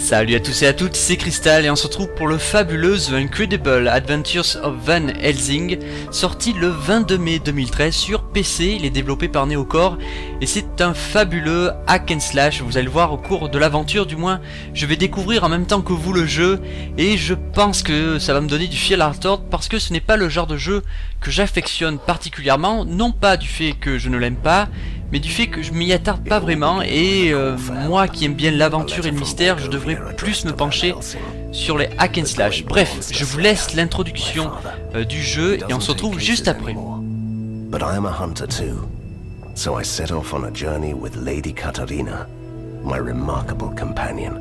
Salut à tous et à toutes, c'est Crystal et on se retrouve pour le fabuleux The Incredible Adventures of Van Helsing, sorti le 22 mai 2013 sur PC. Il est développé par Neocore et c'est un fabuleux hack and slash. Vous allez le voir au cours de l'aventure, du moins je vais découvrir en même temps que vous le jeu et je pense que ça va me donner du fil à retordre parce que ce n'est pas le genre de jeu que j'affectionne particulièrement, non pas du fait que je ne l'aime pas, mais du fait que je m'y attarde pas vraiment et moi qui aime bien l'aventure et le mystère, je devrais plus me pencher sur les hack and slash. Bref, je vous laisse l'introduction du jeu et on se retrouve juste après. But I am a hunter too, so I set off on a journey with Lady Katarina, my remarkable companion.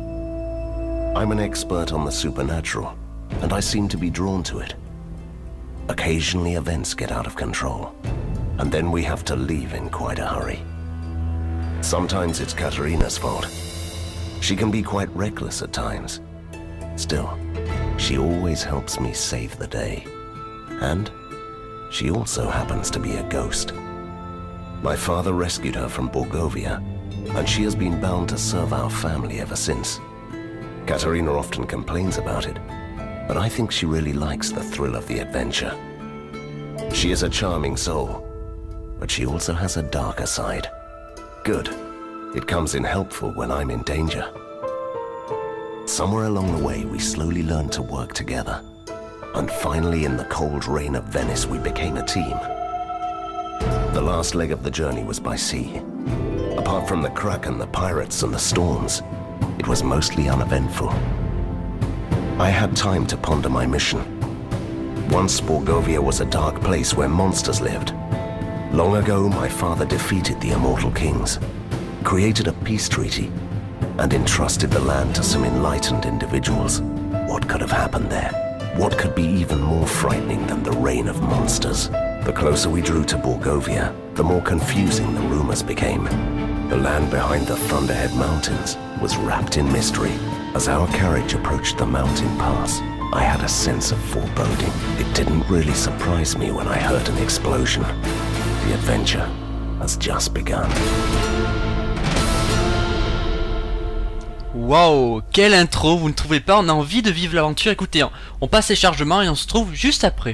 I'm an expert on the supernatural, and I seem to be drawn to it. Occasionally events get out of control, and then we have to leave in quite a hurry. Sometimes it's Katarina's fault. She can be quite reckless at times. Still, she always helps me save the day. And she also happens to be a ghost. My father rescued her from Borgovia, and she has been bound to serve our family ever since. Katarina often complains about it, but I think she really likes the thrill of the adventure. She is a charming soul, but she also has a darker side. Good. It comes in helpful when I'm in danger. Somewhere along the way, we slowly learned to work together. And finally, in the cold rain of Venice, we became a team. The last leg of the journey was by sea. Apart from the Kraken, the pirates, and the storms, it was mostly uneventful. I had time to ponder my mission. Once Borgovia was a dark place where monsters lived. Long ago, my father defeated the Immortal Kings, created a peace treaty, and entrusted the land to some enlightened individuals. What could have happened there? What could be even more frightening than the reign of monsters? The closer we drew to Borgovia, the more confusing the rumors became. The land behind the Thunderhead Mountains was wrapped in mystery. As our carriage approached the mountain pass, I had a sense of foreboding. It didn't really surprise me when I heard an explosion. The adventure has just begun. Waouh, quelle intro, vous ne trouvez pas? On a envie de vivre l'aventure. Écoutez, on passe les chargements et on se trouve juste après.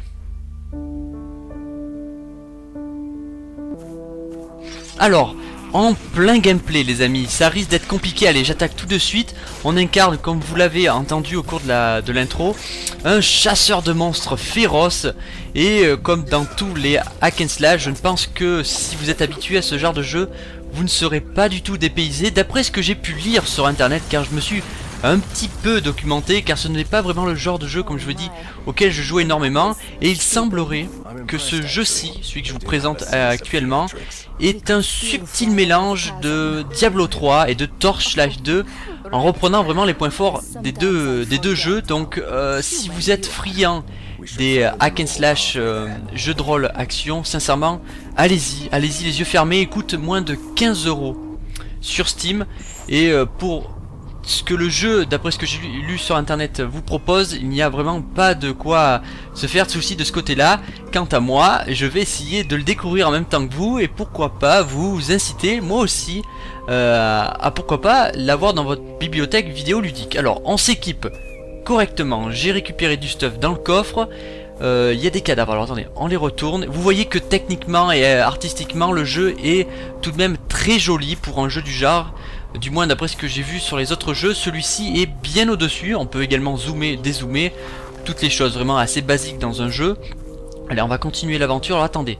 Alors, en plein gameplay les amis, ça risque d'être compliqué. Allez, j'attaque tout de suite. On incarne, comme vous l'avez entendu au cours de l'intro, un chasseur de monstres féroce. Et comme dans tous les hack and slash, je ne pense que si vous êtes habitué à ce genre de jeu, vous ne serez pas du tout dépaysé, d'après ce que j'ai pu lire sur internet, car je me suis un petit peu documenté, car ce n'est pas vraiment le genre de jeu, comme je vous dis, auquel je joue énormément, et il semblerait que ce jeu-ci, celui que je vous présente actuellement, est un subtil mélange de Diablo 3 et de Torchlight 2, en reprenant vraiment les points forts des deux jeux. Donc si vous êtes friand des hack and slash jeux de rôle action, sincèrement allez-y les yeux fermés. Il coûte moins de 15 € sur Steam et pour ce que le jeu, d'après ce que j'ai lu sur internet, vous propose, il n'y a vraiment pas de quoi se faire de soucis de ce côté là. Quant à moi, je vais essayer de le découvrir en même temps que vous et pourquoi pas vous inciter moi aussi à pourquoi pas l'avoir dans votre bibliothèque vidéoludique. Alors on s'équipe correctement, j'ai récupéré du stuff dans le coffre. Il y a des cadavres, alors attendez, on les retourne. Vous voyez que techniquement et artistiquement le jeu est tout de même très joli pour un jeu du genre. Du moins d'après ce que j'ai vu sur les autres jeux, celui-ci est bien au-dessus. On peut également zoomer, dézoomer, toutes les choses vraiment assez basiques dans un jeu. Allez, on va continuer l'aventure. Alors attendez,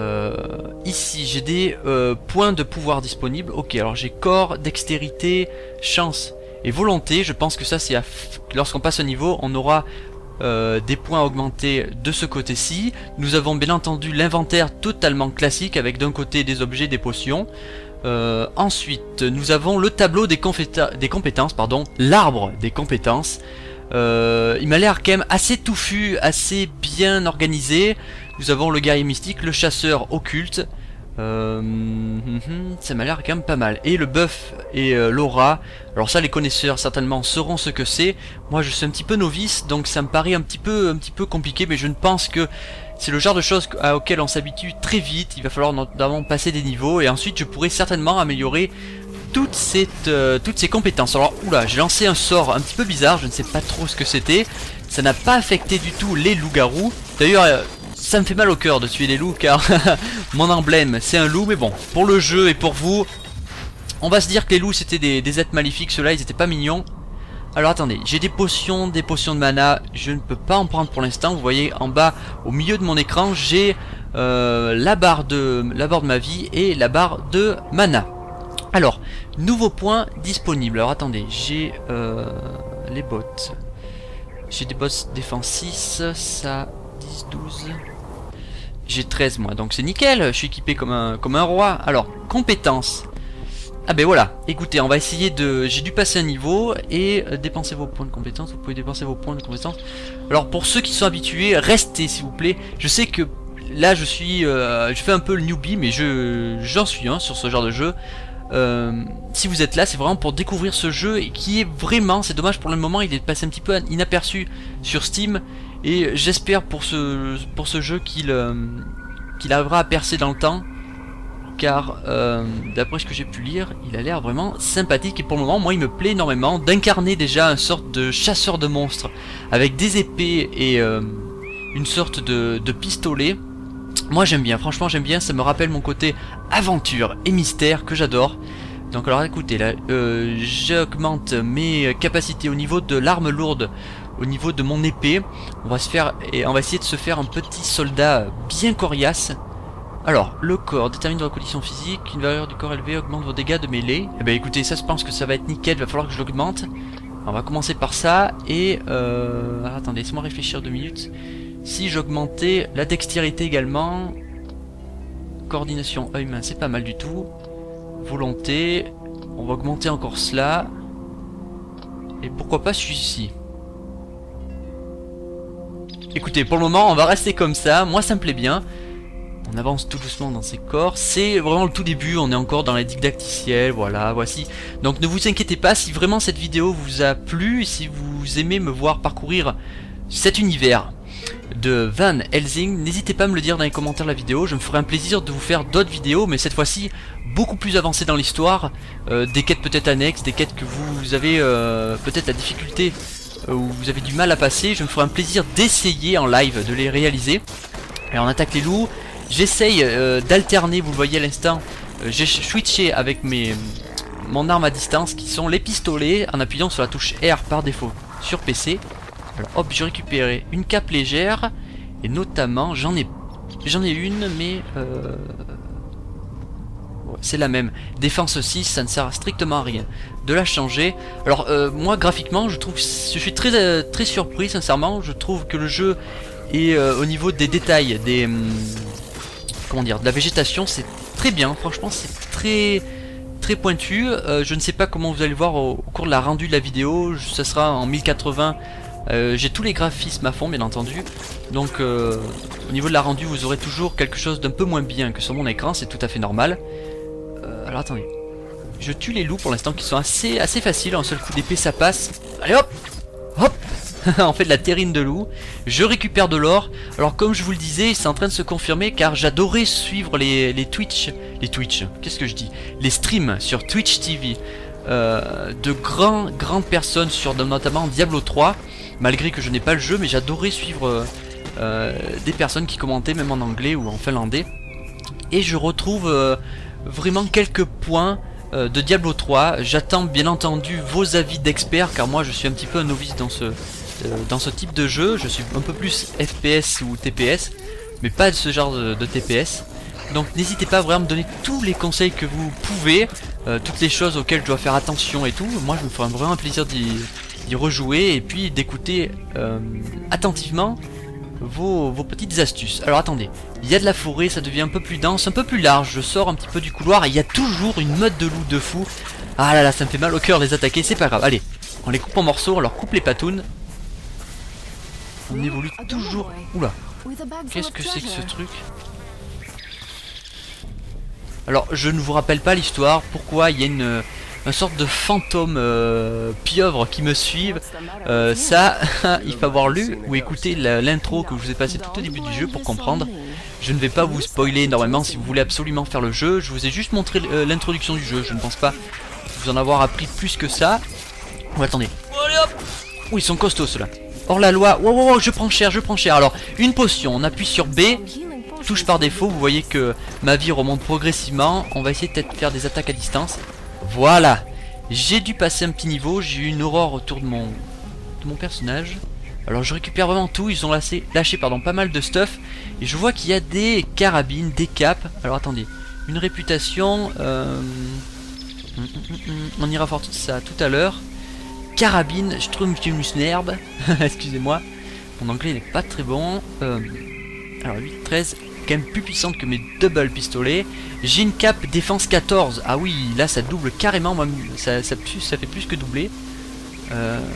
ici j'ai des points de pouvoir disponibles. Ok, alors j'ai corps, dextérité, chance et volonté. Je pense que ça c'est lorsqu'on passe au niveau, on aura des points augmentés de ce côté-ci. Nous avons bien entendu l'inventaire totalement classique avec d'un côté des objets, des potions. Ensuite, nous avons le tableau des compétences, pardon, l'arbre des compétences. Il m'a l'air quand même assez touffu, assez bien organisé. Nous avons le guerrier mystique, le chasseur occulte. Ça m'a l'air quand même pas mal. Et le buff et l'aura. Alors ça, les connaisseurs certainement sauront ce que c'est. Moi, je suis un petit peu novice, donc ça me paraît un petit peu compliqué, mais je ne pense que c'est le genre de choses auxquelles on s'habitue très vite. Il va falloir notamment passer des niveaux et ensuite je pourrai certainement améliorer toutes ces compétences. Alors oula, j'ai lancé un sort un petit peu bizarre, je ne sais pas trop ce que c'était. Ça n'a pas affecté du tout les loups-garous. D'ailleurs ça me fait mal au cœur de tuer les loups car mon emblème c'est un loup. Mais bon, pour le jeu et pour vous, on va se dire que les loups c'était des êtres maléfiques. Ceux-là ils étaient pas mignons. Alors attendez, j'ai des potions de mana. Je ne peux pas en prendre pour l'instant. Vous voyez en bas au milieu de mon écran, j'ai la barre de ma vie et la barre de mana. Alors, nouveau point disponible. Alors attendez, j'ai les bottes. J'ai des bottes défense 6, ça 10, 12. J'ai 13 moi, donc c'est nickel, je suis équipé comme un roi. Alors, compétences. Ah ben voilà, écoutez, on va essayer de... J'ai dû passer un niveau et dépenser vos points de compétences. Vous pouvez dépenser vos points de compétences. Alors pour ceux qui sont habitués, restez s'il vous plaît. Je sais que là je suis... je fais un peu le newbie, mais j'en suis sur ce genre de jeu. Si vous êtes là, c'est vraiment pour découvrir ce jeu et qui est vraiment, c'est dommage pour le moment, il est passé un petit peu inaperçu sur Steam et j'espère pour ce jeu qu'il arrivera à percer dans le temps, car d'après ce que j'ai pu lire, il a l'air vraiment sympathique et pour le moment, moi il me plaît énormément d'incarner déjà une sorte de chasseur de monstres avec des épées et une sorte de pistolet. Moi j'aime bien, franchement j'aime bien, ça me rappelle mon côté aventure et mystère que j'adore. Donc alors écoutez, là j'augmente mes capacités au niveau de l'arme lourde, au niveau de mon épée. On va essayer de se faire un petit soldat bien coriace. Alors, le corps détermine votre condition physique, une valeur du corps élevée augmente vos dégâts de mêlée. Eh ben écoutez, ça je pense que ça va être nickel, il va falloir que je l'augmente. On va commencer par ça et attendez, laissez-moi réfléchir 2 minutes. Si j'augmentais la dextérité également, coordination œil-main, c'est pas mal du tout. Volonté, on va augmenter encore cela. Et pourquoi pas celui-ci. Écoutez, pour le moment, on va rester comme ça. Moi, ça me plaît bien. On avance tout doucement dans ces corps. C'est vraiment le tout début, on est encore dans les didacticiels, voilà, voici. Donc ne vous inquiétez pas, si vraiment cette vidéo vous a plu, si vous aimez me voir parcourir cet univers de Van Helsing, n'hésitez pas à me le dire dans les commentaires de la vidéo, je me ferai un plaisir de vous faire d'autres vidéos, mais cette fois-ci beaucoup plus avancées dans l'histoire, des quêtes peut-être annexes, des quêtes que vous avez peut-être la difficulté, ou vous avez du mal à passer, je me ferai un plaisir d'essayer en live de les réaliser. Et on attaque les loups, j'essaye d'alterner, vous le voyez à l'instant, j'ai switché avec mon arme à distance qui sont les pistolets en appuyant sur la touche R par défaut sur PC. Alors hop, j'ai récupéré une cape légère et notamment j'en ai une mais ouais, c'est la même. Défense 6, ça ne sert strictement à rien de la changer. Alors moi graphiquement je suis très surpris sincèrement. Je trouve que le jeu est au niveau des détails, comment dire, de la végétation, c'est très bien. Franchement c'est très pointu. Je ne sais pas comment vous allez le voir au cours de la rendu de la vidéo. Ça sera en 1080. J'ai tous les graphismes à fond bien entendu. Donc au niveau de la rendu vous aurez toujours quelque chose d'un peu moins bien que sur mon écran, c'est tout à fait normal. Alors attendez, je tue les loups pour l'instant qui sont assez faciles, un seul coup d'épée ça passe. Allez hop, hop. On fait de la terrine de loup. Je récupère de l'or. Alors comme je vous le disais, c'est en train de se confirmer car j'adorais suivre les qu'est-ce que je dis, les streams sur Twitch TV de grandes personnes sur notamment Diablo 3. Malgré que je n'ai pas le jeu, mais j'adorais suivre des personnes qui commentaient même en anglais ou en finlandais. Et je retrouve vraiment quelques points de Diablo 3. J'attends bien entendu vos avis d'experts car moi je suis un petit peu un novice dans ce type de jeu. Je suis un peu plus FPS ou TPS, mais pas de ce genre de TPS. Donc n'hésitez pas vraiment à me donner tous les conseils que vous pouvez, toutes les choses auxquelles je dois faire attention et tout. Moi je me ferai vraiment un plaisir d'y rejouer et puis d'écouter attentivement vos petites astuces. Alors attendez, il y a de la forêt, ça devient un peu plus dense, un peu plus large, je sors un petit peu du couloir et il y a toujours une meute de loups de fou. Ah là là, ça me fait mal au cœur de les attaquer, c'est pas grave, allez, on les coupe en morceaux, on leur coupe les patounes. On évolue toujours... Oula, qu'est-ce que c'est que ce truc? Alors je ne vous rappelle pas l'histoire, pourquoi il y a une sorte de fantôme pieuvre qui me suivent. Ça, il faut avoir lu ou écouter l'intro que je vous ai passé tout au début du jeu pour comprendre. Je ne vais pas vous spoiler énormément si vous voulez absolument faire le jeu. Je vous ai juste montré l'introduction du jeu. Je ne pense pas vous en avoir appris plus que ça. Oh, attendez. Oh, allez, hop. Oh, ils sont costauds ceux-là. Hors la loi. Wow, wow, wow, je prends cher, je prends cher. Alors, une potion, on appuie sur B. Touche par défaut, vous voyez que ma vie remonte progressivement. On va essayer peut-être de faire des attaques à distance. Voilà. J'ai dû passer un petit niveau. J'ai eu une aurore autour de mon personnage. Alors je récupère vraiment tout. Ils ont lâché pas mal de stuff. Et je vois qu'il y a des carabines, des capes. Alors attendez. Une réputation. On ira voir tout ça tout à l'heure. Carabine, Strumsnerb. Excusez-moi. Mon anglais n'est pas très bon. Alors 8, 13. Quand même plus puissante que mes double pistolets. J'ai une cape défense 14. Ah oui, là ça double carrément. Ça fait plus que doubler. 10.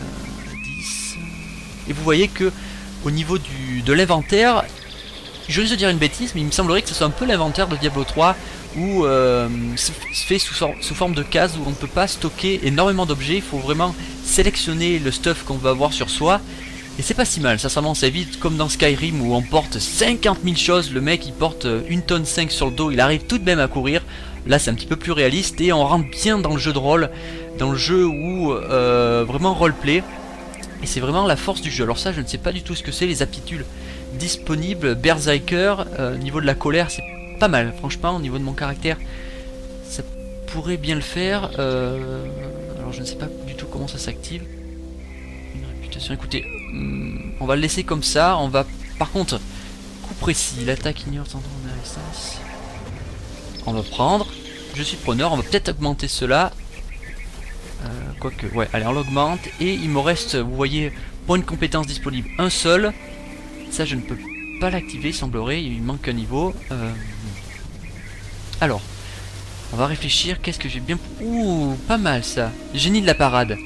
Et vous voyez que au niveau de l'inventaire, je risque de dire une bêtise, mais il me semblerait que ce soit un peu l'inventaire de Diablo 3 où se fait sous forme de cases où on ne peut pas stocker énormément d'objets. Il faut vraiment sélectionner le stuff qu'on va avoir sur soi. Et c'est pas si mal, ça s'avance vite comme dans Skyrim où on porte 50 000 choses. Le mec il porte 1 tonne 5 sur le dos, il arrive tout de même à courir. Là c'est un petit peu plus réaliste et on rentre bien dans le jeu de rôle, dans le jeu où vraiment roleplay. Et c'est vraiment la force du jeu. Alors ça je ne sais pas du tout ce que c'est, les aptitudes disponibles. Berserker, niveau de la colère c'est pas mal, franchement au niveau de mon caractère ça pourrait bien le faire. Alors je ne sais pas du tout comment ça s'active. Une réputation, écoutez, on va le laisser comme ça. On va par contre coup précis, l'attaque ignore tendon de résistance. On va prendre, je suis preneur, on va peut-être augmenter cela. Quoique, ouais, allez on l'augmente. Et il me reste, vous voyez, point de compétence disponible, un seul. Ça je ne peux pas l'activer, il semblerait, il manque un niveau. Alors, on va réfléchir, qu'est-ce que j'ai bien... Ouh, pas mal ça. Génie de la parade.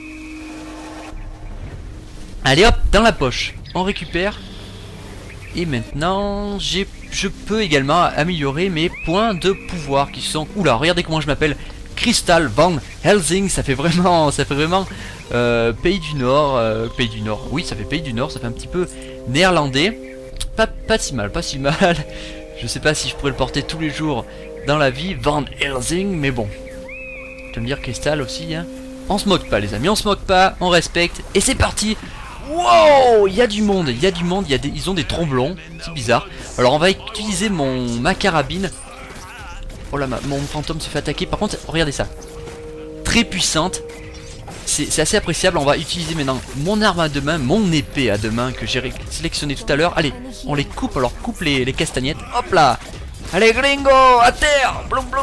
Allez hop, dans la poche. On récupère. Et maintenant, je peux également améliorer mes points de pouvoir qui sont... Oula, regardez comment je m'appelle. Crystal Van Helsing, ça fait vraiment pays du Nord, oui ça fait pays du Nord, ça fait un petit peu néerlandais, pas si mal, pas si mal, je sais pas si je pourrais le porter tous les jours dans la vie, Van Helsing, mais bon, tu vas me dire Crystal aussi, hein. On se moque pas les amis, on se moque pas, on respecte, et c'est parti. Wow, il y a du monde, ils ont des tromblons, c'est bizarre, alors on va utiliser ma carabine. Oh là, mon fantôme se fait attaquer. Par contre, regardez ça. Très puissante. C'est assez appréciable. On va utiliser maintenant mon arme à deux mains, mon épée à deux mains que j'ai sélectionné tout à l'heure. Allez, on les coupe. Alors, coupe les castagnettes. Hop là. Allez, gringo, à terre. Bloum, bloum.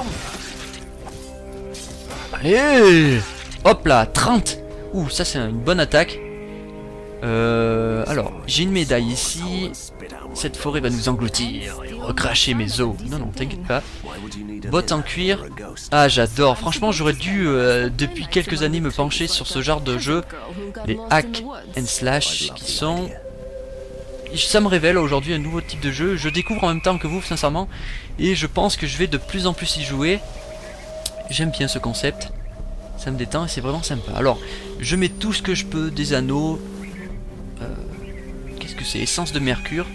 Allez. Hop là, 30. Ouh, ça c'est une bonne attaque. Alors, j'ai une médaille ici. Cette forêt va nous engloutir et recracher mes os. Non, non, t'inquiète pas. Bottes en cuir. Ah, j'adore. Franchement, j'aurais dû, depuis quelques années, me pencher sur ce genre de jeu. Les hack and slash qui sont... Ça me révèle aujourd'hui un nouveau type de jeu. Je découvre en même temps que vous, sincèrement. Et je pense que je vais de plus en plus y jouer. J'aime bien ce concept. Ça me détend et c'est vraiment sympa. Alors, je mets tout ce que je peux. Des anneaux. Qu'est-ce que c'est? Essence de mercure.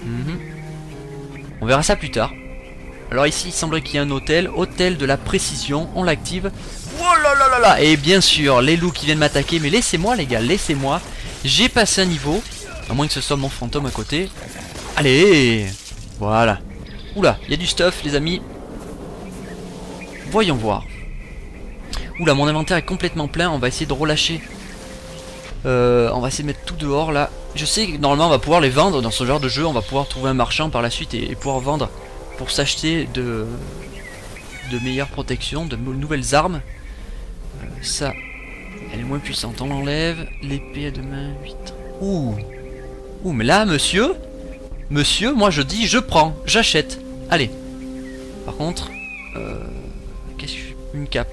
On verra ça plus tard. Alors ici il semblerait qu'il y ait un hôtel. Hôtel de la précision. On l'active. Oh là là là là. Et bien sûr les loups qui viennent m'attaquer. Mais laissez-moi les gars, laissez-moi. J'ai passé un niveau. À moins que ce soit mon fantôme à côté. Allez. Voilà. Oula, il y a du stuff les amis. Voyons voir. Oula, mon inventaire est complètement plein. On va essayer de relâcher. On va essayer de mettre tout dehors là. Je sais que normalement on va pouvoir les vendre dans ce genre de jeu. On va pouvoir trouver un marchand par la suite et pouvoir vendre pour s'acheter de meilleures protections, de nouvelles armes. Ça, elle est moins puissante. On l'enlève. L'épée à deux mains, 8. Ouh, mais là monsieur, moi je dis je prends, j'achète. Allez. Par contre, qu'est-ce que une cape.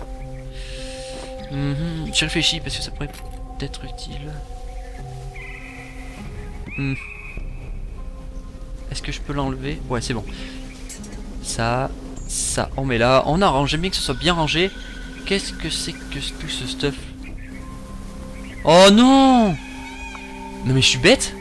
Je réfléchis parce que ça pourrait être utile. Est-ce que je peux l'enlever? Ouais, c'est bon. Ça, on met là. On arrange, j'aime bien que ce soit bien rangé. Qu'est-ce que c'est que tout ce stuff? Oh non! Non mais je suis bête.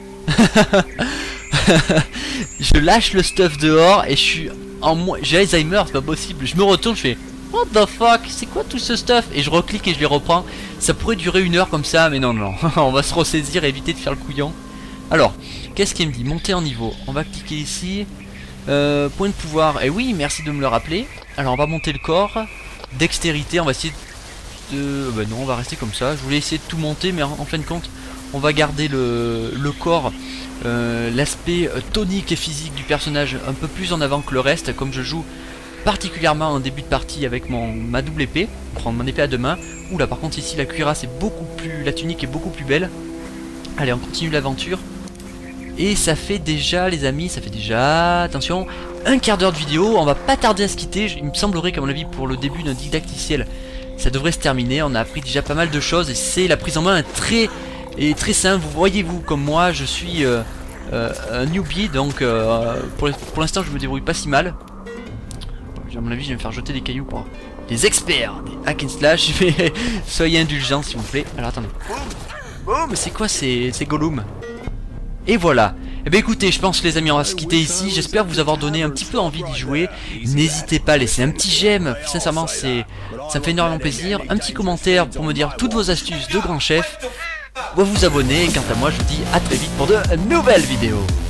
Je lâche le stuff dehors et je suis en moi. J'ai Alzheimer, c'est pas possible. Je me retourne, je fais What the fuck? C'est quoi tout ce stuff? Et je reclique et je les reprends. Ça pourrait durer 1 heure comme ça, mais non, non. On va se ressaisir et éviter de faire le couillon. Alors, qu'est-ce qu'il me dit? Monter en niveau. On va cliquer ici. Point de pouvoir. Et oui, merci de me le rappeler. Alors, on va monter le corps. Dextérité, on va essayer de... Bah non, on va rester comme ça. Je voulais essayer de tout monter, mais en fin de compte, on va garder le corps, l'aspect tonique et physique du personnage un peu plus en avant que le reste, comme je joue particulièrement en début de partie avec ma double épée, prendre mon épée à 2 mains. Oula, par contre ici la cuirasse est beaucoup plus, la tunique est beaucoup plus belle. Allez, on continue l'aventure. Et ça fait déjà, les amis, ça fait déjà, attention, 1/4 d'heure de vidéo. On va pas tarder à se quitter. Il me semblerait qu'à mon avis pour le début d'un didacticiel, ça devrait se terminer. On a appris déjà pas mal de choses et c'est la prise en main très simple. Vous voyez-vous comme moi, je suis un newbie, donc pour l'instant je me débrouille pas si mal. À mon avis je vais me faire jeter des cailloux pour les experts des hack and slash, mais soyez indulgents s'il vous plaît. Alors attendez. Oh mais c'est quoi ces Gollum? Et voilà. Et bien écoutez, je pense les amis on va se quitter ici. J'espère vous avoir donné un petit peu envie d'y jouer. N'hésitez pas à laisser un petit j'aime. Sincèrement ça me fait énormément plaisir. Un petit commentaire pour me dire toutes vos astuces de grand chef. Vous vous abonner. Et quant à moi je vous dis à très vite pour de nouvelles vidéos.